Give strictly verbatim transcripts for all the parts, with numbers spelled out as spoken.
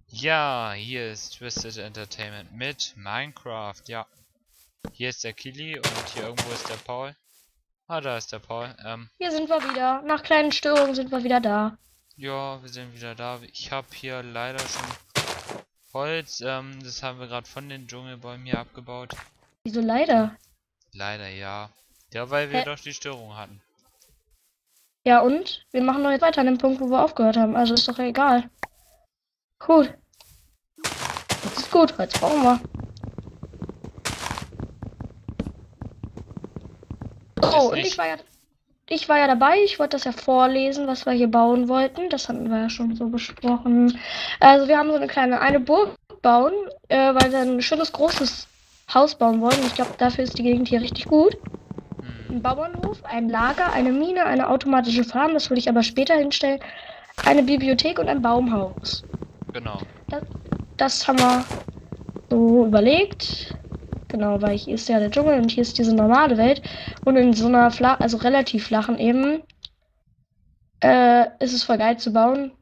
Ja, hier ist Twisted Entertainment mit Minecraft, ja. Hier ist der Kili und hier irgendwo ist der Paul. Ah, da ist der Paul. Ähm, Hier sind wir wieder. Nach kleinen Störungen sind wir wieder da. ja, wir sind wieder da. Ich habe hier leider schon Holz, ähm, das haben wir gerade von den Dschungelbäumen hier abgebaut. Wieso leider? Leider, ja. Ja, weil wir Hä? doch die Störung hatten. Ja und? Wir machen doch jetzt weiter an dem Punkt, wo wir aufgehört haben. Also ist doch egal. Gut. Das ist gut. Jetzt brauchen wir. Ist Oh, und ich nicht... war ja, ich war ja dabei. Ich wollte das ja vorlesen, was wir hier bauen wollten. Das hatten wir ja schon so besprochen. Also wir haben so eine kleine eine Burg bauen, äh, weil wir ein schönes großes Haus bauen wollen. Ich glaube, dafür ist die Gegend hier richtig gut. Hm, Ein Bauernhof, ein Lager, eine Mine, eine automatische Farm, das würde ich aber später hinstellen, eine Bibliothek und ein Baumhaus. genau. Das, das haben wir so überlegt. Genau, weil hier ist ja der Dschungel und hier ist diese normale Welt. Und in so einer flach, also relativ flachen Ebene, äh, ist es voll geil zu bauen.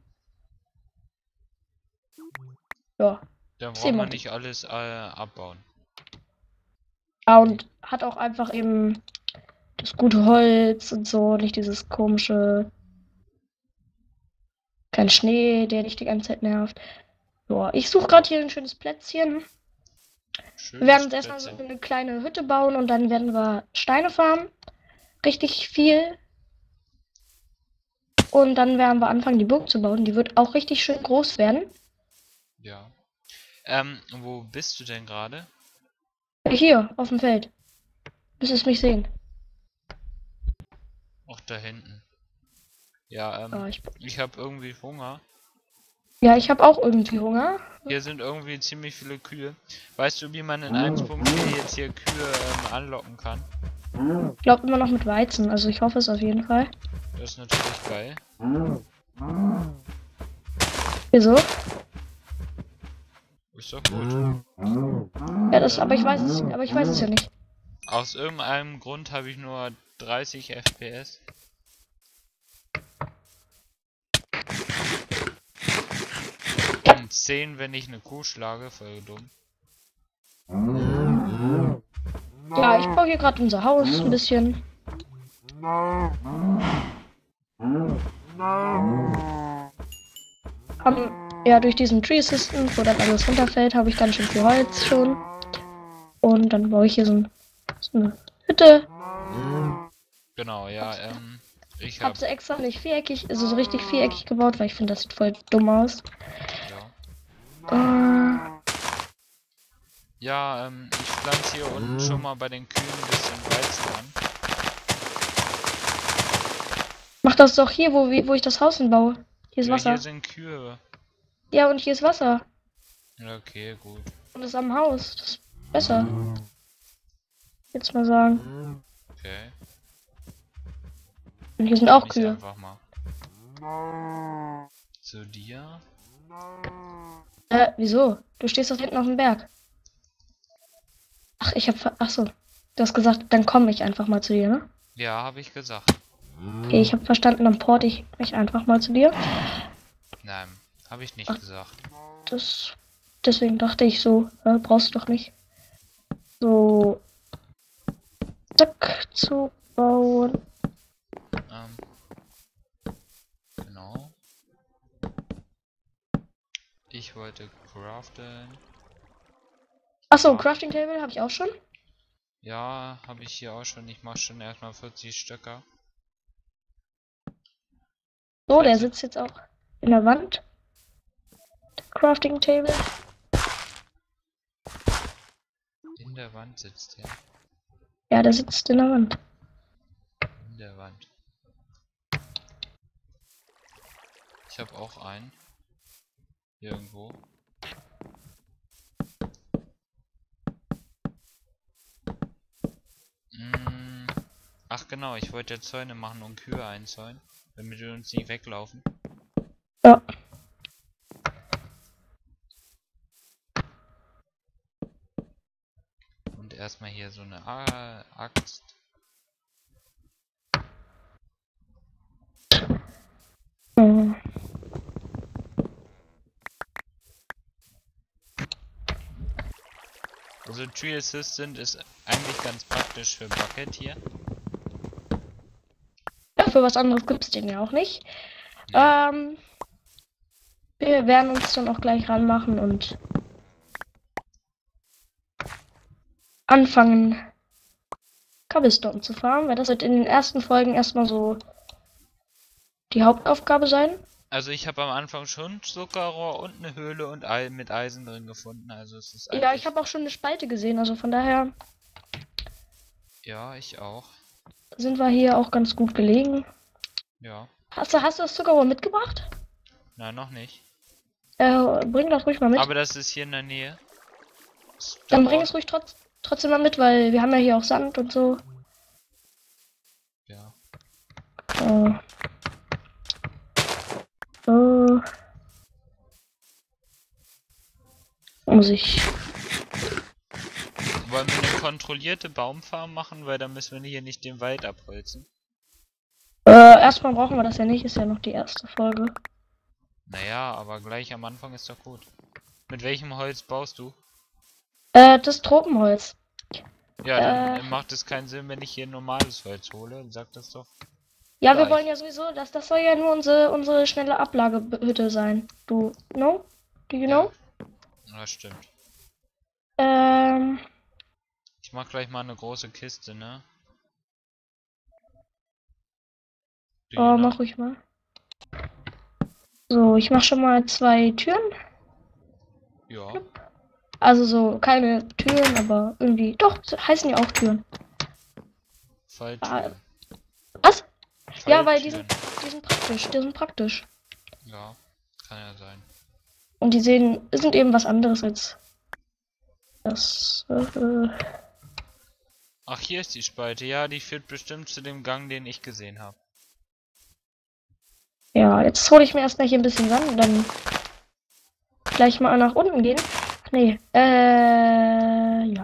Ja, Dann braucht sehen wir. man nicht alles äh, abbauen. Ja, und hat auch einfach eben das gute Holz und so, nicht dieses komische, kein Schnee, der dich die ganze Zeit nervt. Ja, ich suche gerade hier ein schönes Plätzchen. Wir werden Schönes uns erstmal so Plätzchen. eine kleine Hütte bauen und dann werden wir Steine farmen. Richtig viel. Und dann werden wir anfangen, die Burg zu bauen. Die wird auch richtig schön groß werden. Ja. Ähm, wo bist du denn gerade? Hier, auf dem Feld. Müsstest mich sehen. Ach, da hinten. Ja, ähm, Ah, ich, ich habe irgendwie Hunger. ja, ich habe auch irgendwie Hunger. Hier sind irgendwie ziemlich viele Kühe. Weißt du, wie man in eins Punkt vier jetzt hier Kühe ähm, anlocken kann? Ich glaube immer noch mit Weizen. Also ich hoffe es auf jeden Fall. Das ist natürlich geil. Wieso? Ist doch gut. Ja, das, aber ich weiß es, aber ich weiß es ja nicht. Aus irgendeinem Grund habe ich nur dreißig F P S. Und zehn, wenn ich eine Kuh schlage, voll dumm. Ja, ich baue hier gerade unser Haus ein bisschen. Haben, ja, durch diesen Tree Assistant, wo dann alles runterfällt, habe ich ganz schön viel Holz schon. Und dann baue ich hier so, ein, so eine Hütte. Genau, ja, ähm, ich Hab hab, sie extra nicht viereckig, also so richtig viereckig gebaut, weil ich finde, das sieht voll dumm aus. ja. Äh, Ja, ähm, ich pflanze hier unten schon mal bei den Kühen ein bisschen Weizen an. mach das doch hier, wo, wo ich das Haus hinbaue. Hier ist Ja, hier Wasser. sind Kühe. Ja, und hier ist Wasser. Ja, okay, gut. Und das ist am Haus. Das ist besser. Jetzt mal sagen. Okay. Und hier sind Nehme auch ich Kühe. einfach mal. Zu dir. Äh, wieso? Du stehst doch hinten auf dem Berg. Ach, ich hab. ver- Ach so. Du hast gesagt, dann komme ich einfach mal zu dir, ne? Ja, habe ich gesagt. Okay, ich habe verstanden, dann porte ich mich einfach mal zu dir. Nein, habe ich nicht Ach. gesagt. Das. Deswegen dachte ich so, äh, brauchst du doch nicht. So. Zack, zu bauen. Ähm, genau. Ich wollte craften. Achso, Ah, Crafting Table habe ich auch schon. ja, habe ich hier auch schon. Ich mache schon erstmal vierzig Stöcker. So, der Falls sitzt jetzt auch in der Wand. Crafting Table. in der Wand sitzt er. Ja, der sitzt in der Wand. In der Wand. Ich habe auch einen. Hier irgendwo. Mm, ach genau, ich wollte ja Zäune machen und Kühe einzäunen, damit wir uns nicht weglaufen. Ja. Und erstmal hier so eine A Axt. Hm. Also Tree Assistant ist eigentlich ganz praktisch für Bucket hier. Ja, für was anderes gibt es den ja auch nicht. Nee. Ähm, wir werden uns dann auch gleich ranmachen und anfangen, Cobblestone zu farmen, weil das wird in den ersten Folgen erstmal so die Hauptaufgabe sein. Also ich habe am Anfang schon Zuckerrohr und eine Höhle und Ei mit Eisen drin gefunden, also es ist Ja, eigentlich... ich habe auch schon eine Spalte gesehen, also von daher Ja, ich auch. sind wir hier auch ganz gut gelegen. Ja. Hast du, hast du das Zuckerrohr mitgebracht? Nein, noch nicht. Äh, bring das ruhig mal mit. Aber das ist hier in der Nähe. Dann bring Stone. es ruhig trotz, trotzdem mal mit, weil wir haben ja hier auch Sand und so. Ja. Äh. So. Muss ich. Wollen wir eine kontrollierte Baumfarm machen, weil dann müssen wir hier nicht den Wald abholzen. Äh, erstmal brauchen wir das ja nicht, ist ja noch die erste Folge. Naja, aber gleich am Anfang ist doch gut. Mit welchem Holz baust du? Äh, das Tropenholz. Ja, dann Äh. macht es keinen Sinn, wenn ich hier normales Holz hole. Sag das doch. Ja, wir Gleich. wollen ja sowieso, dass das soll ja nur unsere, unsere schnelle Ablagehütte sein. Du, know? Do you know? Ja, das stimmt. Ähm, Ich mach gleich mal eine große Kiste, ne? Do you oh, know? mach ruhig mal. So, ich mach schon mal zwei Türen. Ja. Also so, keine Türen, aber irgendwie, doch, so heißen ja auch Türen. Falltüren. Was? Ja, weil die Falltüren. sind, die sind praktisch, die sind praktisch. Ja, kann ja sein. Und die sehen, sind eben was anderes als das, äh, Ach, hier ist die Spalte. Ja, die führt bestimmt zu dem Gang, den ich gesehen habe. ja, jetzt hole ich mir erstmal hier ein bisschen Sand und dann gleich mal nach unten gehen. Ach, nee, äh, ja.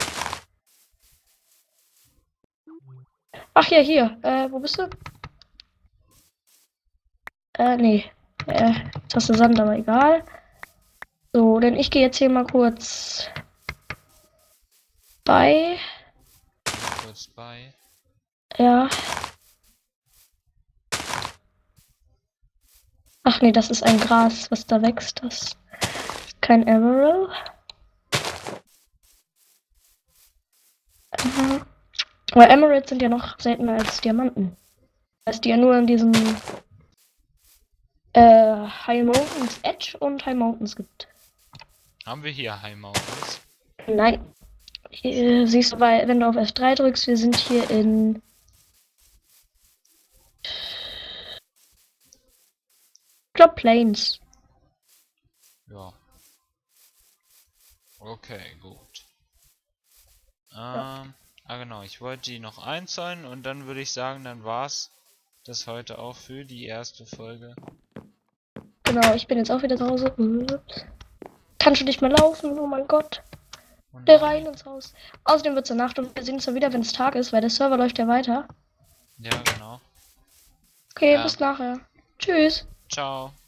Ach ja, hier, äh, wo bist du? Äh, nee, äh, jetzt hast du Sand, aber egal. So, denn ich gehe jetzt hier mal kurz bei, Kurz bei. ja. Ach nee, das ist ein Gras, was da wächst. Das ist kein Emerald. Mhm. Aber Emeralds sind ja noch seltener als Diamanten. Das heißt, die ja nur in diesem äh, High Mountains Edge und High Mountains gibt. Haben wir hier High Mountains? Nein. Hier, siehst du, bei, wenn du auf F drei drückst, wir sind hier in ich glaube Plains. Ja. Okay, gut. Ähm, Ja. ah genau, ich wollte die noch einzäunen und dann würde ich sagen, dann war's das heute auch für die erste Folge. Genau, ich bin jetzt auch wieder zu Hause. Ups. Kannst du nicht mehr laufen? Oh mein Gott. Und Der dann- rein ins Haus. Außerdem wird es Nacht und wir sehen uns dann wieder, wenn es Tag ist, weil der Server läuft ja weiter. Ja, genau. Okay, Ja. bis nachher. Tschüss. Ciao.